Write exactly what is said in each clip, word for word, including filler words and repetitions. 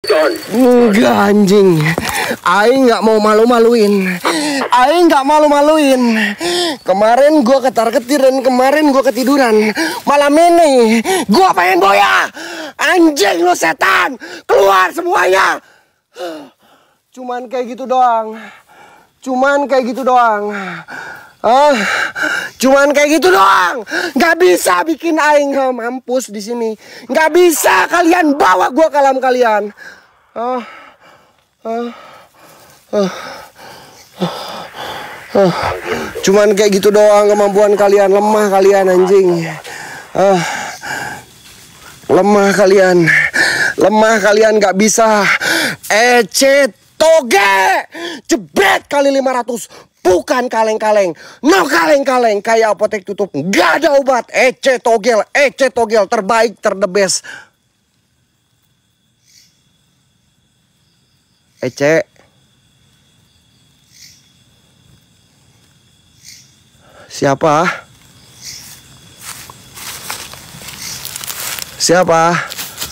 Enggak anjing, Aing nggak mau malu-maluin, Aing nggak malu-maluin. Kemarin gua ketar-ketir dan kemarin gua ketiduran. Malam ini gua pengen boya. Anjing lu setan, keluar semuanya. Cuman kayak gitu doang, cuman kayak gitu doang. Ah, cuman kayak gitu doang. Nggak bisa bikin Aing mampus di sini. Nggak bisa kalian bawa gua ke alam kalian. Ah, ah, ah, ah. Cuman kayak gitu doang kemampuan kalian. Lemah kalian anjing. Ah, lemah kalian, lemah kalian nggak bisa. Ece toge, jebret kali lima ratus. Bukan kaleng-kaleng, no kaleng-kaleng kayak apotek tutup. Gak ada obat. Ece togel, ece togel terbaik, terdebes. Ece, siapa? Siapa?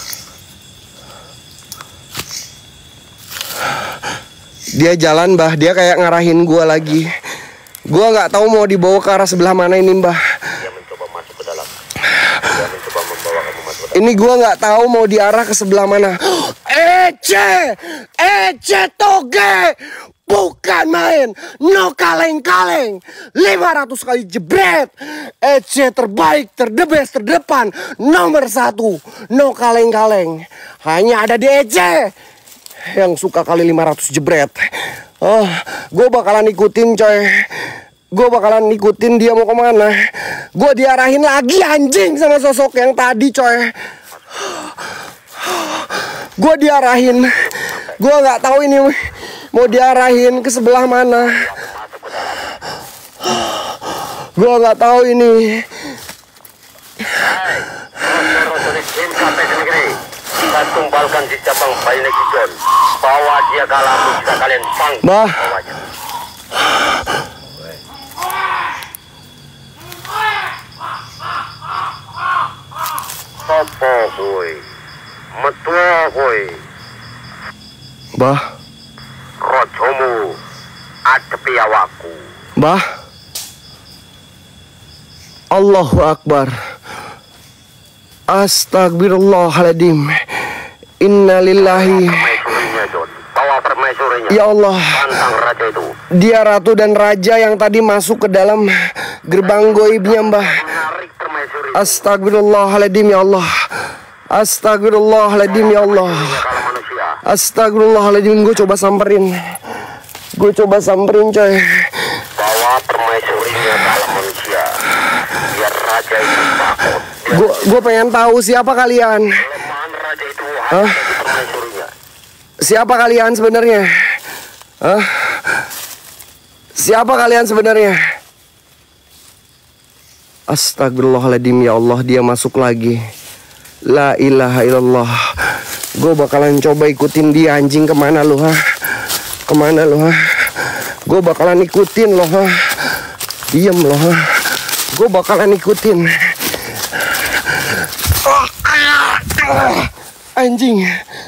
Dia jalan, Mbah. Dia kayak ngarahin gua lagi. Gua nggak tahu mau dibawa ke arah sebelah mana ini, Mbah. Dia mencoba masuk ke dalam. Dia mencoba membawa kamu masuk ke dalam. Ini gua nggak tahu mau diarah ke sebelah mana. Ece, Ece toge, bukan main. No kaleng-kaleng. lima ratus kali jebret. Ece terbaik, terdebes, terdepan, nomor satu. No kaleng-kaleng. Hanya ada di Ece yang suka kali lima ratus jebret. Oh, gue bakalan ikutin coy. Gue bakalan ikutin dia mau kemana. Gue diarahin lagi anjing sama sosok yang tadi coy. Gue diarahin. Gue nggak tahu ini mau diarahin ke sebelah mana. Gue nggak tahu ini. Kita tumbalkan di cabang bayi John. Bawa dia ke alam jika kalian pang. Bah. Sopo boy. Metua boy. Bah. Rojomu adepi awakku. Bah. Allahu Akbar. Astagfirullahaladzim. Innalillahi. Ya Allah, dia ratu dan raja yang tadi masuk ke dalam gerbang goibnya, Mbah. Astagfirullahaladzim ya Allah. Astagfirullahaladzim ya Allah. Astagfirullahaladzim. Gue coba samperin. Gue coba samperin coy. Bawa permaisurinya dalam manusia. Biar raja itu takut. Gue gue pengen tahu siapa kalian. Hah? Siapa kalian sebenarnya? Hah? Siapa kalian sebenarnya? Astagfirullahaladzim ya Allah, dia masuk lagi. La ilaha illallah. Gue bakalan coba ikutin dia anjing. Kemana lu ha? Kemana lu ha? Gue bakalan ikutin lo ha. Diem lo ha. Gue bakalan ikutin. Oh, ah, ah, anjing.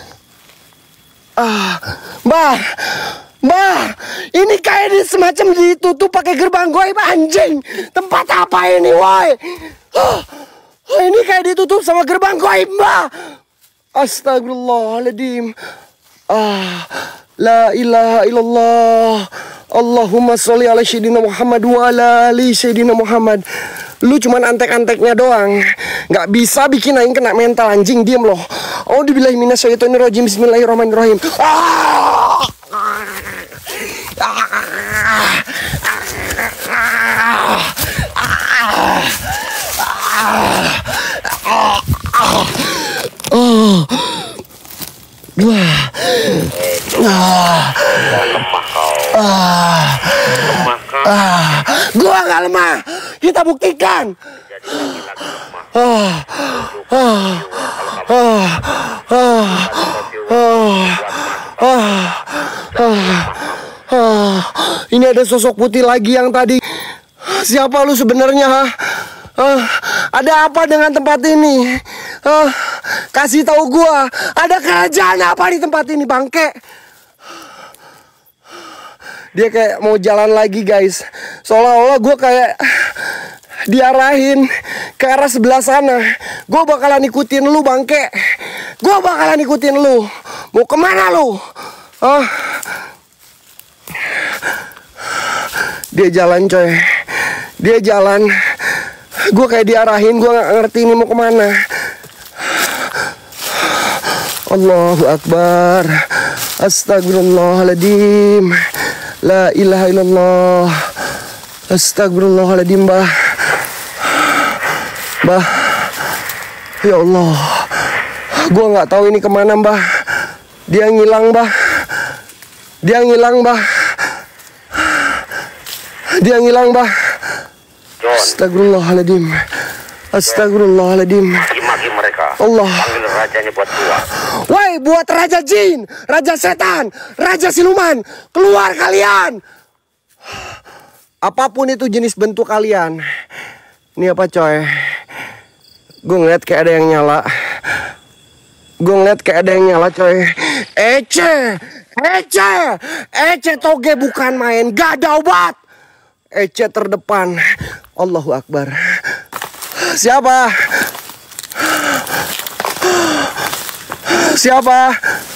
Ah, Mbah, Mbah, ini kayak di, semacam ditutup pakai gerbang goib anjing. Tempat apa ini, woi? Oh, ini kayak ditutup sama gerbang goib, Mbah. Astagfirullahaladzim. Ah, la ilaha illallah. Allahumma sholli ala sayyidina Muhammad wa ala ali sayyidina Muhammad. Lu cuman antek-anteknya doang. Nggak bisa bikin Aing kena mental anjing. Diem loh. Auzubillahi minasyaitonirrajim. Bismillahirrahmanirrahim. Ah! Oh. Dua. Ah. Ah. Ah. Gua nggak lemah. Kita buktikan. Ah. Ah. Ah. Ah. Ah. Ah. Ah. Ini ada sosok putih lagi yang tadi. Siapa lu sebenarnya, ha? Uh, ada apa dengan tempat ini? Uh, kasih tahu gua, ada kerajaan apa di tempat ini, bangke? Dia kayak mau jalan lagi, guys. Seolah-olah gue kayak diarahin ke arah sebelah sana. Gue bakalan ikutin lu, bangke. Gue bakalan ikutin lu. Mau kemana lu? Oh. Dia jalan, coy. Dia jalan. Gue kayak diarahin. Gue gak ngerti ini mau kemana. Allahu Akbar. Astagfirullahaladzim. La ilaha illallah. Astagfirullahaladzim, Bah. Bah. Ya Allah. Gue gak tahu ini kemana, Bah. Dia ngilang, Bah. Dia ngilang, Bah. Dia ngilang, Bah. Astagfirullahaladzim. Astagfirullahaladzim. Maki-maki mereka. Allah. Panggil rajanya buat keluar. Woi, buat raja jin, raja setan, raja siluman, keluar kalian. Apapun itu jenis bentuk kalian. Ini apa, coy? Gue ngeliat kayak ada yang nyala. Gue ngeliat kayak ada yang nyala, coy. Ece, Ece, Ece toge bukan main, gak ada obat. Ece terdepan. Allahu Akbar. Siapa? Siapa?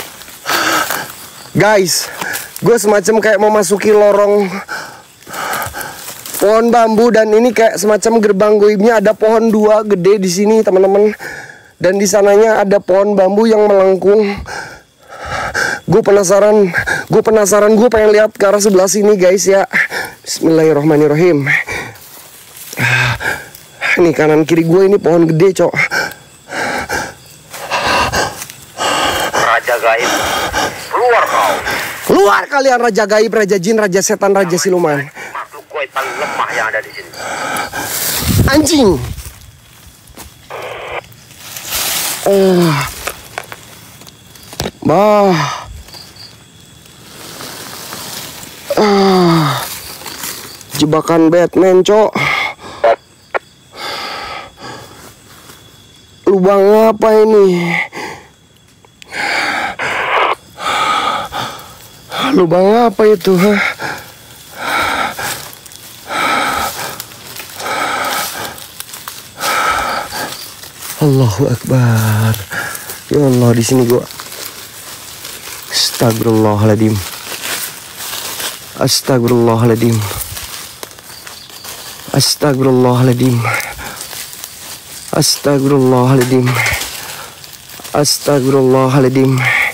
Guys, gue semacam kayak mau masuki lorong pohon bambu, dan ini kayak semacam gerbang goibnya. Ada pohon dua gede di sini, teman-teman. Dan di sananya ada pohon bambu yang melengkung. Gue penasaran, gue penasaran, gue pengen lihat ke arah sebelah sini, guys, ya. Bismillahirrahmanirrahim. Nih kanan kiri gue ini pohon gede, cok. Raja gaib, keluar kau. Keluar kalian, raja gaib, raja jin, raja setan, raja siluman. Makhluk gaib paling lemah yang ada di sini. Anjing. Uh. Bah. Uh. Jebakan Batman, cok. Lubang apa ini? Lubang apa itu? Hah? Allahu Akbar. Ya Allah, di sini gua. Astagfirullahaladzim. Astagfirullahaladzim. Astagfirullahaladzim. Astagfirullahaladzim. Astagfirullahaladzim.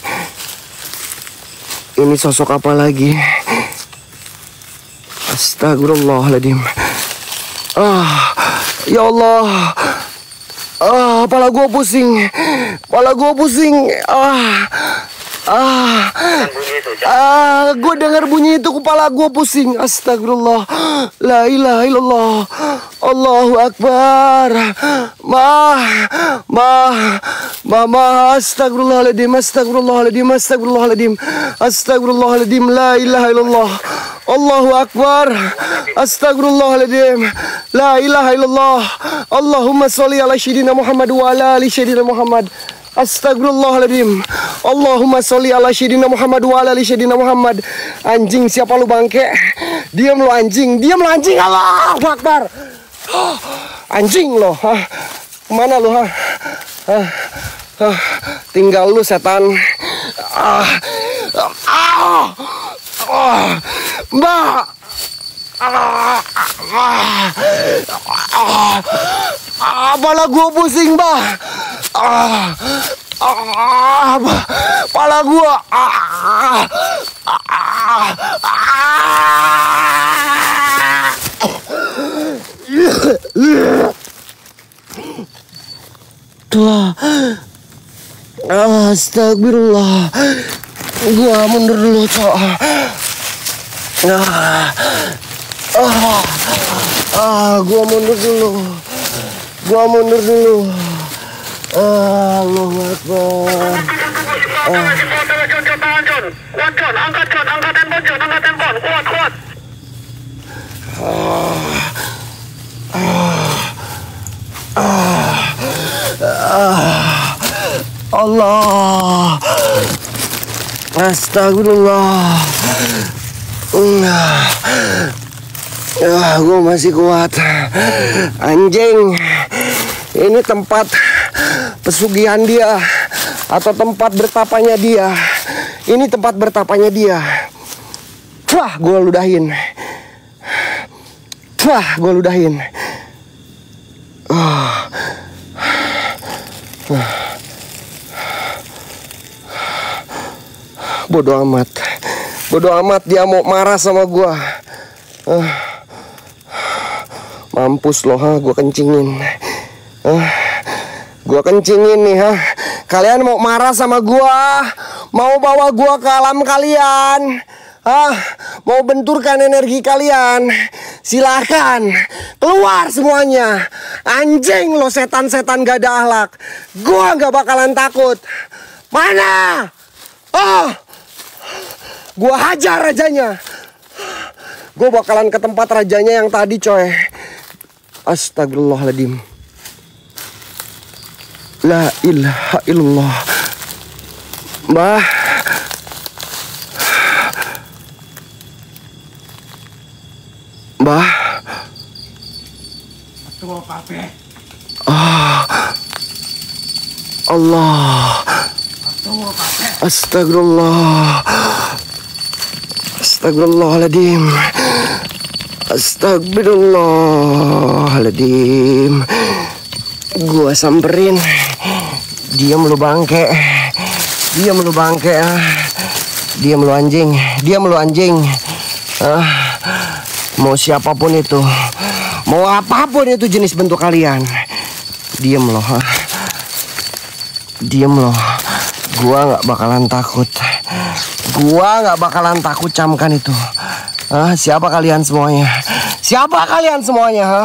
Ini sosok apa lagi? Astagfirullahaladzim. Ah, ya Allah. Ah, kepala gua pusing. Kepala gua pusing. Ah. Ah, ah, gue dengar bunyi itu, kepala gue pusing. Astagfirullah, la ilaha illallah, Allahu Akbar. Mah, mah, mama, astagfirullahaladzim, astagfirullahaladzim, astagfirullahaladzim, astagfirullahaladzim, la ilaha illallah, Allahu Akbar, astagfirullahaladzim, la ilaha illallah, Allahumma sholli ala sayyidina Muhammad wa ala ali sayyidina Muhammad. Astagfirullahaladzim. Allahumma sholli ala sayyidina Muhammad wa ala ali sayyidina Muhammad. Anjing, siapa lu, bangke? Diam lu, anjing. Diam lu, anjing. Allahu Akbar. Oh, anjing lo. Hah? Kemana lu, ha? Hah? Hah? Tinggal lu, setan. Ah. Ah. Ah. Mbak. Ah. Ah. Ah. Ah. Kepala gua pusing, Mbak. Ah, ah, kepala gua. Ah, ah, ah. Tuh, astagfirullah. Gua mundur dulu, cok. Ah, ah, ah, gua mundur dulu. Gua mundur dulu. Allahu Akbar. Ah. Kuat, John, angkat, John, angkat handphone, John, angkat handphone, kuat, kuat. Ah. Ah. Ah, Allah. Astagfirullah. Ah, gue masih kuat. Anjing, ini tempat pesugihan dia atau tempat bertapanya dia. Ini tempat bertapanya dia. Wah, gue ludahin. Wah, gue ludahin. Oh. Bodoh amat. Bodoh amat, dia mau marah sama gua. Uh. Mampus loh, ha, gua kencingin. Uh. Gua kencingin nih, ha. Kalian mau marah sama gua? Mau bawa gua ke alam kalian? Ah, mau benturkan energi kalian? Silakan keluar semuanya. Anjing lo, setan-setan gak ada akhlak. Gua gak bakalan takut. Mana? Oh, gua hajar rajanya. Gua bakalan ke tempat rajanya yang tadi, coy. Astagfirullahaladzim. La ilaha illallah. Mbah. Mbah. Ah. Allah. Astagfirullah. Astagfirullahaladzim. Astagfirullahaladzim. Gua samperin. Diam lu bangke. Diam lu bangke. Diam lu anjing. Diam lu anjing. Ah. Mau siapapun itu, mau apapun itu jenis bentuk kalian, diem loh, ha? Diem loh. Gua nggak bakalan takut. Gua nggak bakalan takut camkan itu. Ah, siapa kalian semuanya? Siapa kalian semuanya, ha?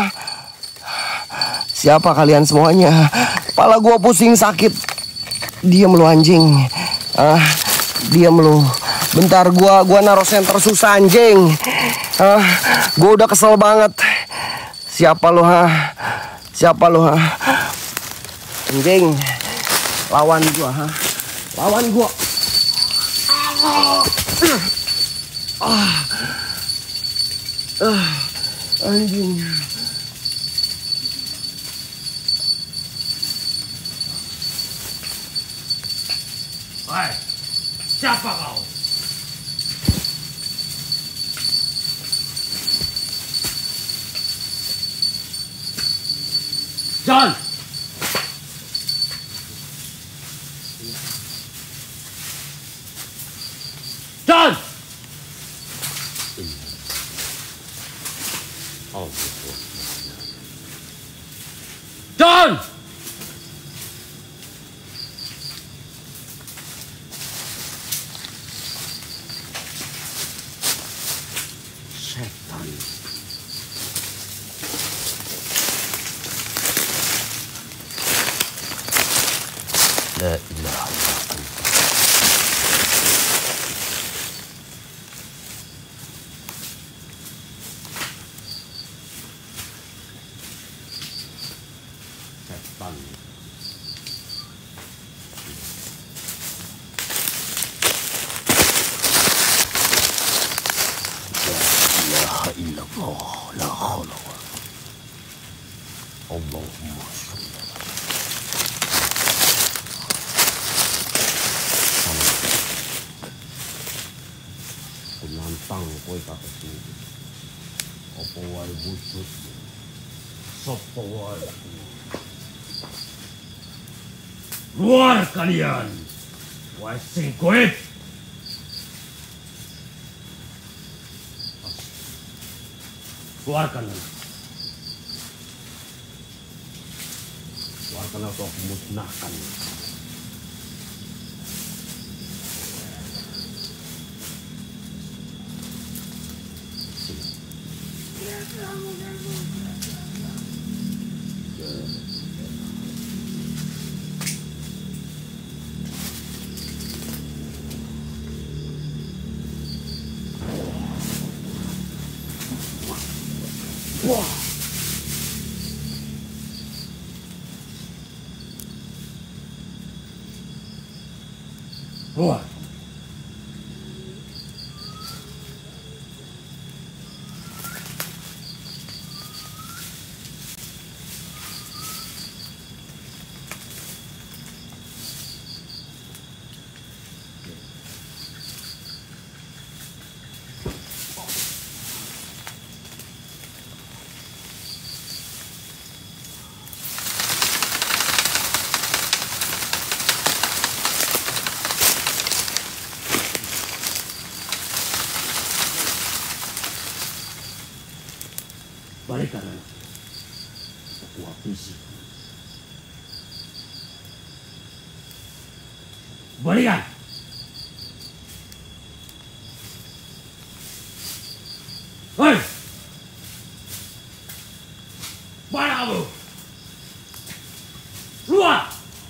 Siapa kalian semuanya? Kepala gua pusing sakit. Diem lu anjing. Ah, diem lu. Bentar, gua gua naruh senter susah anjing. Ah, gua udah kesel banget. Siapa lu, ha? Siapa lu, ha? Anjing. Lawan gua, ha? Lawan gua. Ah. Ah. Anjing. Hai, siapa kau? John! John! John! Setan. La ilaha illallah. Setan. La ilaha illallah. La haula wa la Allahumma shalli ala Kunantang kowe kakekku. Apa wae wujud. Sapa wae. Luar kalian. Wae sing goib. Keluarkan. Keluarkan atau aku musnahkan. Keluar. Balikan anak. Aku habisi. Balikan. Hei! Mana kamu? Keluar!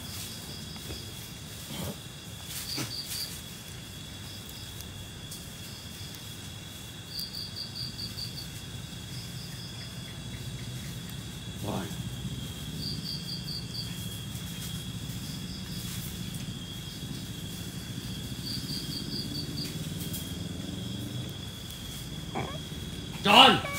John!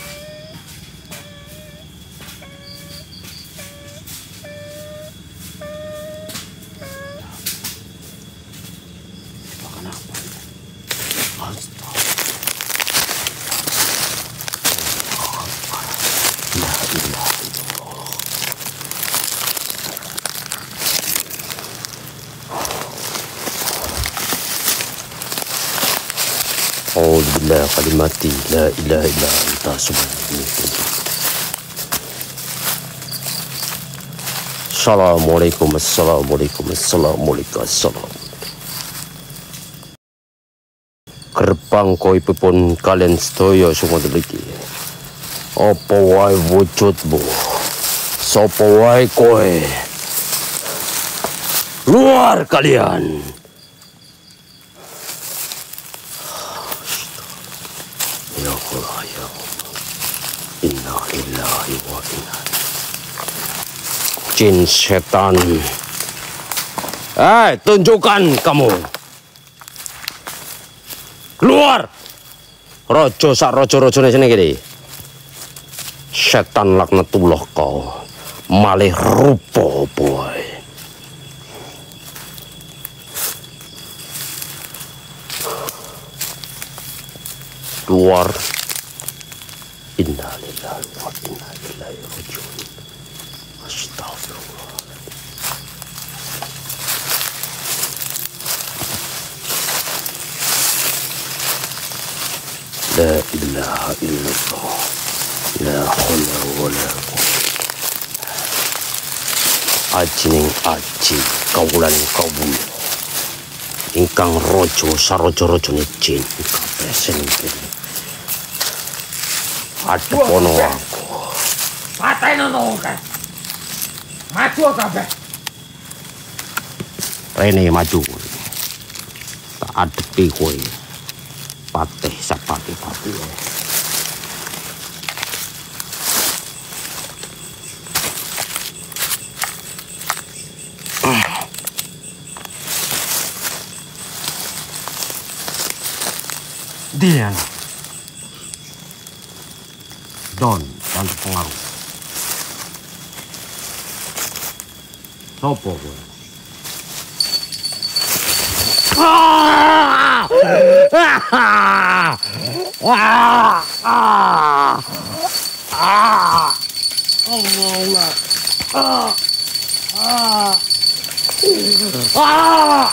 Kenapa? Astaga. La ilaha illallah. A'udzu billahi kalimati la ilaha illa anta subhanaka. Assalamualaikum assalamualaikum assalamualaikum assalam. Gerbang koipipun kalian sedaya semua deliki. Apa wae wujudmu? Sapa wae kowe? Luar kalian. Ya Allah, ya Allah. Inna lillahi wa inna jin setan. Eh, tunjukkan kamu. Keluar. Rojo sak rojo-rojone sini gini. Setan laknatullah kau. Malih rupa boy. Keluar. Inna lillahi wa inna ilaihi raji'un. Astagfirullah. La ilaha illallah. La haula wala quwwata. Ajining aji kawulan kawula. Ingkang rojo sarojo-rojone jin kabeh sing adepono aku. Pateni ngono kan. Maju kabeh. Rene maju. Tak adepi kowe. Patih sapati-pati. Dia Don dan pengaruh. Sopo kowe? Ah! Ah! Ah! Ah! Ah! Allah. Ah! Ah! Ah!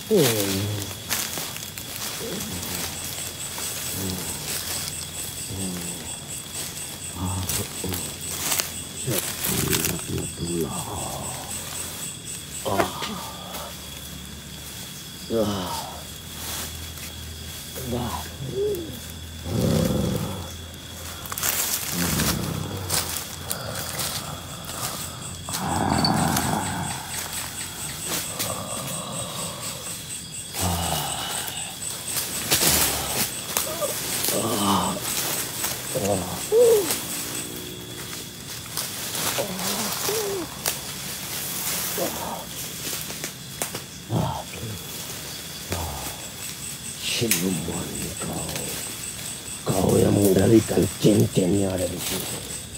Siluman kau, kau yang mengendalikan cincin yang ada di sini.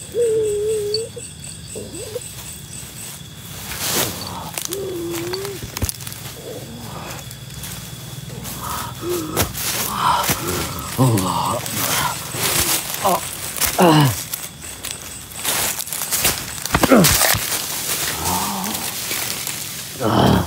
Allah, oh, ah. Ah.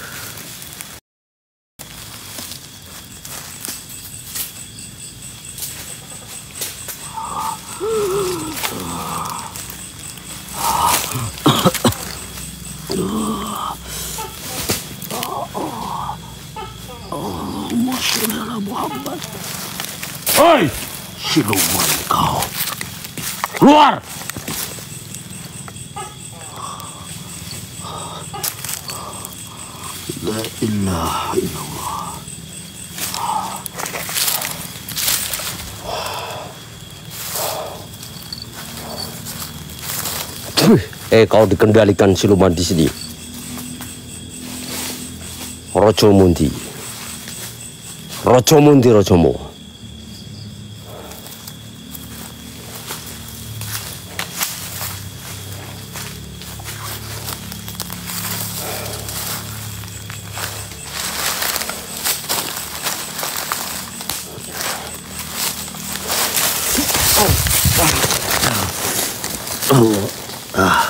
Muhammad. Hei, siluman kau, keluar! La ilaha illallah. Eh, kau dikendalikan siluman di sini. Rojo Mundi. Rojo Mundi Rojomu. Allah. Ah.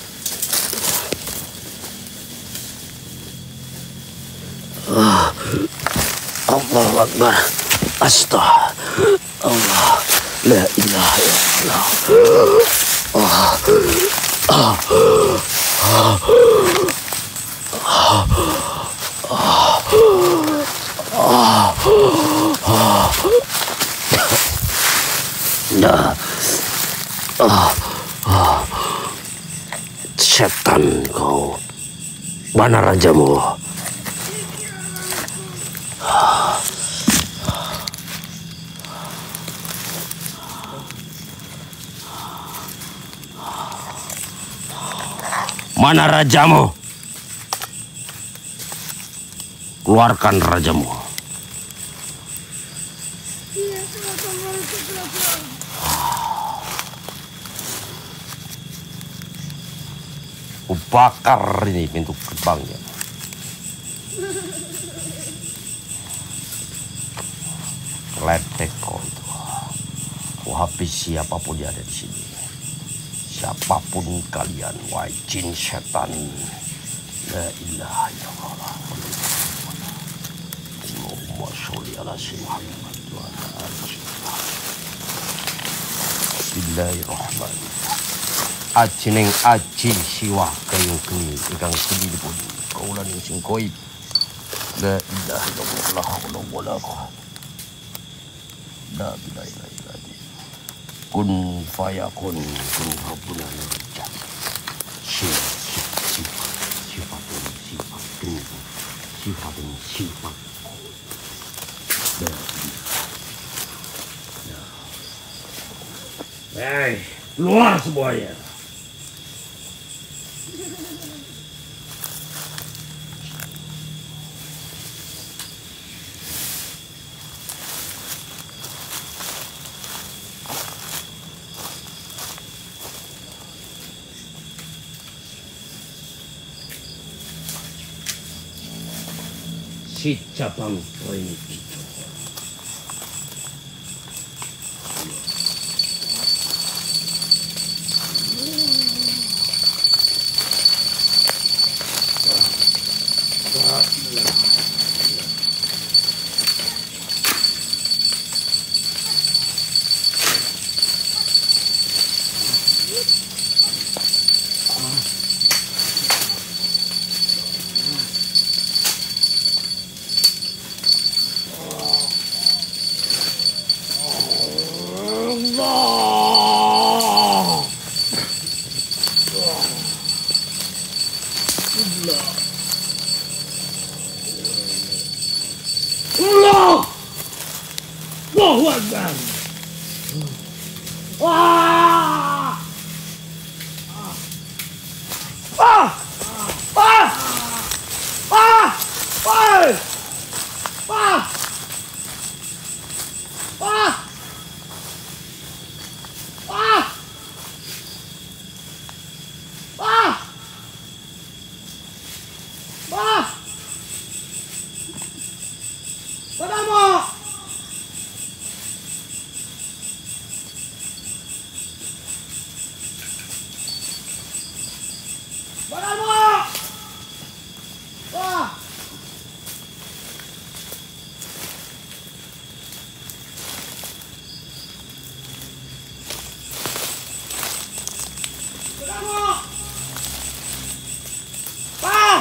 Ah. Allahu Akbar. Astaghfirullah. Allah. La ilaha illallah. Ah. Ah. Ah. Ah. Ah. Nah. Ah. Ah. Setan kau. Mana rajamu? Mana rajamu? Keluarkan rajamu. Kubakar ini pintu gerbangnya. Ledek kau itu. Ku habis siapapun yang ada di sini. Siapapun kalian, wahai jin setan. La ilaha illallah. Allahumma sholli ala Muhammad wa ala ali Bismillahirrahmanirrahim. Aji neng aji siwah kayung keni ingkang sedipun kaulan sing koib. La ilaha illallah wala quwwata illa billah. Kun fayakun kun rabbuna najat. Sifat sifat sifatun sifatun sifatun sifat. Hei, keluar semuanya. Si cabang poin itu. La ilaha Allah. Allahu Akbar. Wah. Ah. Ah. Ah. Ah. Ah. Ah. Ah. Ah. Ah. Padamu. Padamu. Wah. Padamu. Wah.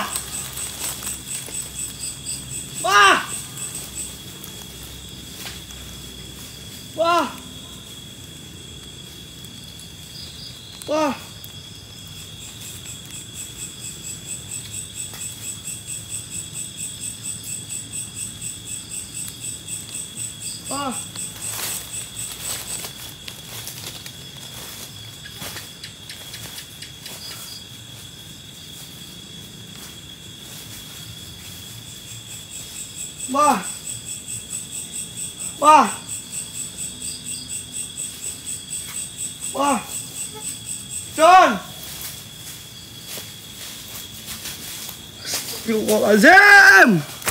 Wah. Wah. Wah. Wah. Wah. Wah. Wah. John. Astagfirullahaladzim.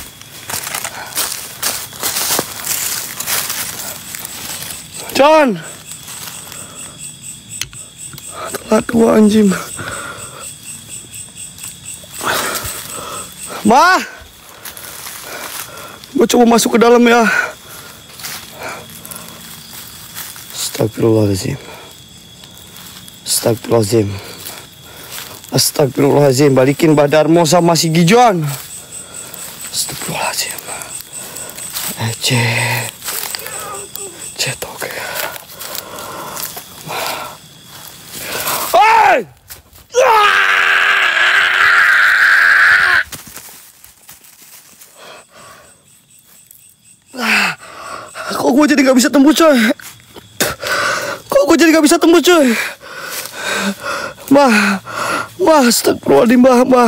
John. Telat gua anjing. Ma. Gua coba masuk ke dalam ya. Astagfirullahaladzim. Astagfirullahaladzim. Astagfirullahaladzim. Balikin Badarmo sama si Gijon. Astagfirullahaladzim. Ece. Cetok ya. Hei! Kok gue jadi gak bisa tembus coy? Kok gue jadi gak bisa tembus coy? Mah, mah, astagfirullahaladzim, mah, mah.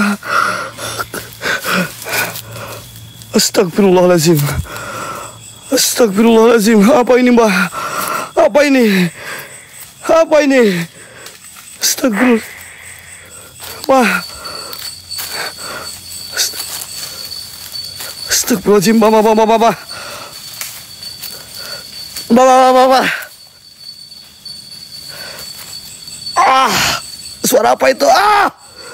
Astagfirullahaladzim. Astagfirullahaladzim. Apa ini, mbah? Apa ini? Apa ini? Astagfirullah. Mah. Astagfirullahaladzim, mbah, mbah, mbah, mbah, mbah. Mbah, mbah, mbah, mbah. Ah, suara apa itu? Ah,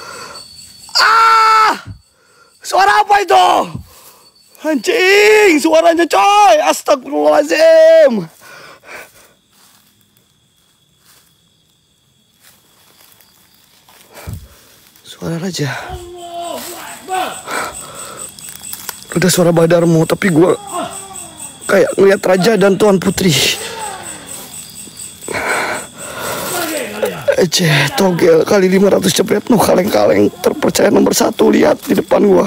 ah, suara apa itu? Anjing, suaranya coy. Astagfirullahaladzim. Suara raja. Udah suara Badarmo, tapi gue kayak ngeliat raja dan tuan putri. Ece, togel kali lima ratus cepet no kaleng-kaleng terpercaya nomor satu. Lihat di depan gua.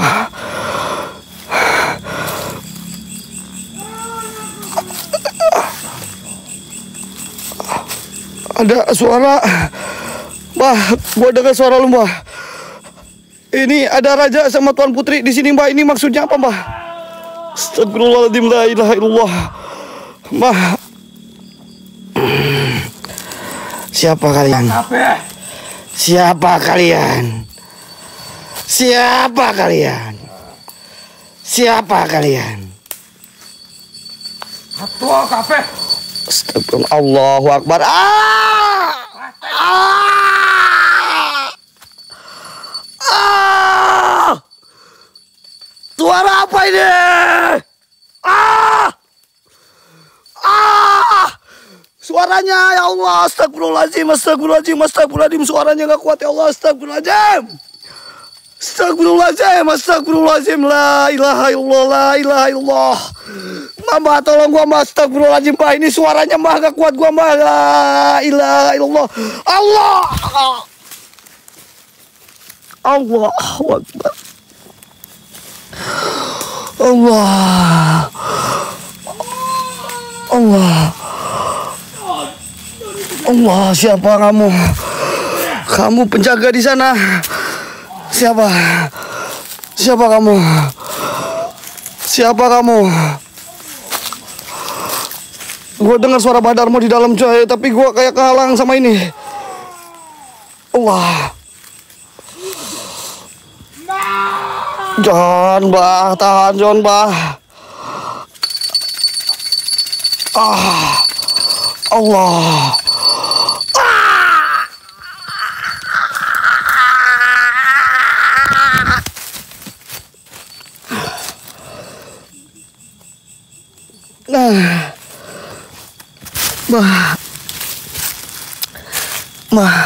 Ada suara. Bah, gua dengar suara lu, Mbah. Ini ada raja sama tuan putri di sini, Mbah. Ini maksudnya apa, Mbah? Astagfirullahaladzim, la ilaha illallah. Mbah. Siapa kalian? Siapa kalian? Siapa kalian? Siapa kalian? Ketua kafe. Astagfirullah, Allahu Akbar. Ah! Ah! Ah! Suara apa ini? Ah! Ah! Suaranya, ya Allah, astagfirullahaladzim, astagfirullahaladzim, astagfirullahaladzim. Suaranya gak kuat, ya Allah, astagfirullahaladzim. Astagfirullahaladzim, astagfirullahaladzim. La ilaha illallah, la ilaha illallah. Mbak, tolong gua, Mbak, astagfirullahaladzim, Mbak. Ini suaranya, Mbak, gak kuat gua, Mbak. La ilaha illallah. Allah. Allah. Allah. Allah. Allah, siapa kamu? Kamu penjaga di sana. Siapa? Siapa kamu? Siapa kamu? Gue dengar suara Badarmo di dalam coy, tapi gue kayak kehalang sama ini. Allah. John, bah, tahan John, bah. Ah, Allah. Nah, mah, mah,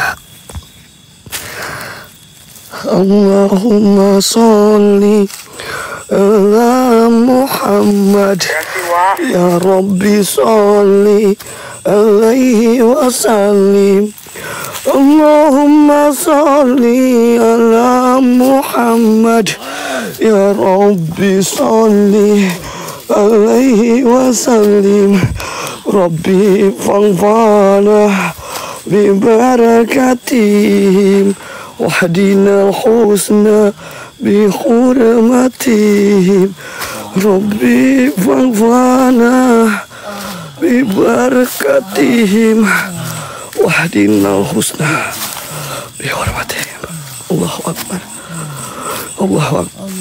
Allahumma sholli ala Muhammad, ya Rabbi sholli alaihi wasallim. Allahumma sholli ala Muhammad, ya Rabbi sholli alaihi wasallim. Rabbi fanfa'na bi barakatihim wahdina al-husna bi hurmatihim. Rabbi fanfa'na bi barakatihim wahdina al-husna bi hurmatihim. Allahu akbar. Allahu akbar.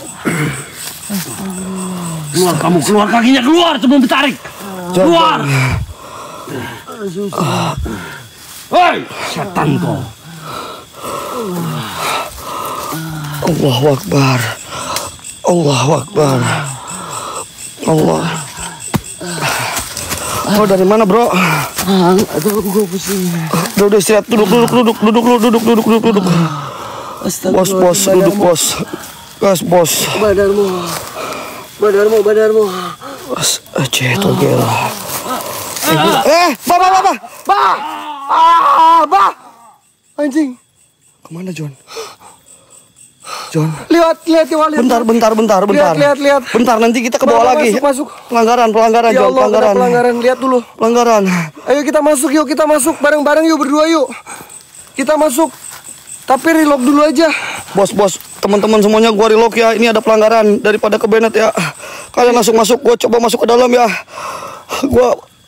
Keluar kamu, keluar kakinya, keluar sebelum ditarik. Keluar. Hei, setan kau. Allahu akbar. Allahu akbar. Allah. Oh, dari mana, bro? Ah, aduh, gue pusing. Udah, udah istirahat. Duduk, duduk, duduk, duduk, duduk, duduk, duduk, duduk, duduk. Bos, bos, duduk, bos. Gas, bos. Badarmu. Badarmu, badarmu. Bos, aja togel. Eh, bah, bah, bah, bah. Bah! Ah, bah! Anjing. Kemana, John? John. Lihat, lihat, lihat. Bentar, bentar, bentar, bentar. Lihat, lihat, lihat. Bentar, nanti kita ke bawah Bah, lagi. Masuk, masuk. Pelanggaran, pelanggaran, Ya John, Allah, pelanggaran. pelanggaran. Lihat dulu. Pelanggaran. Ayo kita masuk, yuk kita masuk bareng-bareng yuk berdua yuk. Kita masuk. Tapi relock dulu aja. Bos, bos, teman-teman semuanya gua relock ya. Ini ada pelanggaran daripada ke Bennett ya. Kalian langsung masuk, gua coba masuk ke dalam ya. Gua